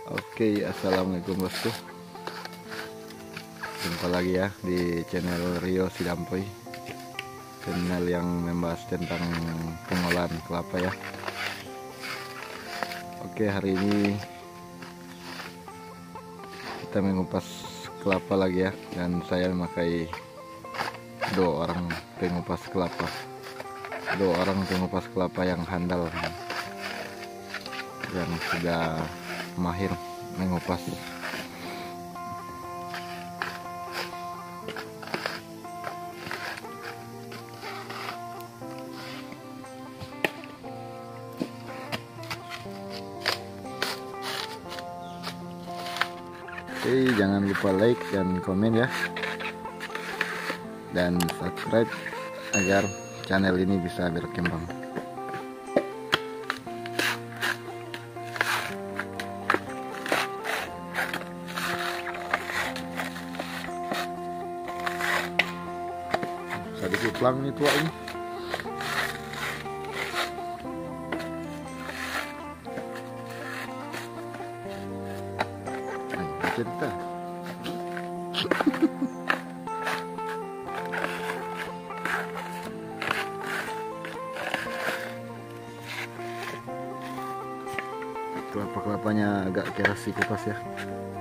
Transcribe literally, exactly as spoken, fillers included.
Oke, assalamualaikum bosku. Jumpa lagi ya di channel Rio Sidampoy, channel yang membahas tentang pengolahan kelapa ya. Oke, hari ini kita mengupas kelapa lagi ya, dan saya memakai dua orang pengupas kelapa, dua orang pengupas kelapa yang handal, yang sudah mahir mengupas. Oke, jangan lupa like dan komen ya, dan subscribe agar channel ini bisa berkembang. Sedikit pelang nih tua ini. Nah, cerita. Kelapa-kelapanya agak keras sih kupas ya.